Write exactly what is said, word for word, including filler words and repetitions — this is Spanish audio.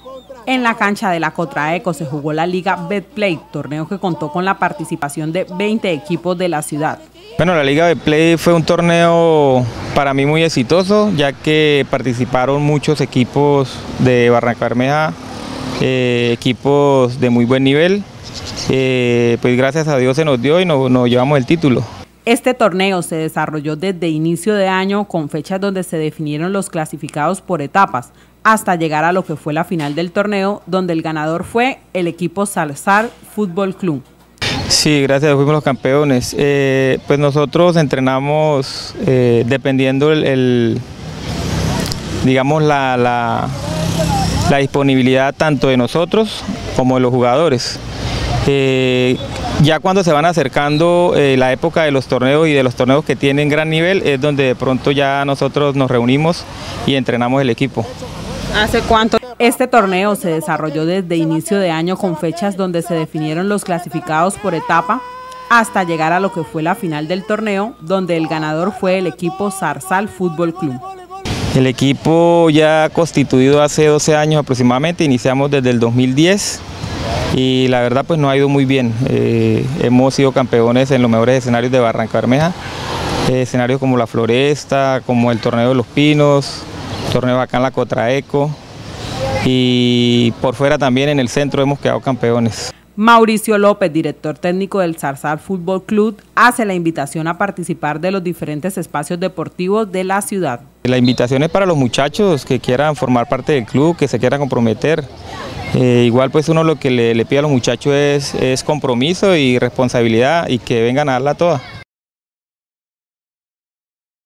En la cancha de la Cotraeco se jugó la Liga Betplay, torneo que contó con la participación de veinte equipos de la ciudad. Bueno, la Liga Betplay fue un torneo para mí muy exitoso, ya que participaron muchos equipos de Barrancabermeja, eh, equipos de muy buen nivel. Eh, pues gracias a Dios se nos dio y nos, nos llevamos el título. Este torneo se desarrolló desde inicio de año con fechas donde se definieron los clasificados por etapas, hasta llegar a lo que fue la final del torneo, donde el ganador fue el equipo Zarzal Fútbol Club. Sí, gracias, fuimos los campeones. Eh, pues nosotros entrenamos eh, dependiendo el, el digamos la, la, la disponibilidad tanto de nosotros como de los jugadores. Eh, ya cuando se van acercando eh, la época de los torneos y de los torneos que tienen gran nivel es donde de pronto ya nosotros nos reunimos y entrenamos el equipo. ¿Hace cuánto? Este torneo se desarrolló desde inicio de año con fechas donde se definieron los clasificados por etapa hasta llegar a lo que fue la final del torneo, donde el ganador fue el equipo Zarzal Fútbol Club. El equipo ya constituido hace doce años aproximadamente, iniciamos desde el dos mil diez y la verdad pues nos ha ido muy bien. Eh, hemos sido campeones en los mejores escenarios de Barrancabermeja, eh, escenarios como la Floresta, como el Torneo de los Pinos, torneo acá en la Cotraeco y por fuera también en el centro hemos quedado campeones. Mauricio López, director técnico del Zarzal Fútbol Club, hace la invitación a participar de los diferentes espacios deportivos de la ciudad. La invitación es para los muchachos que quieran formar parte del club, que se quieran comprometer. Eh, igual pues uno lo que le, le pide a los muchachos es, es compromiso y responsabilidad y que vengan a darla toda.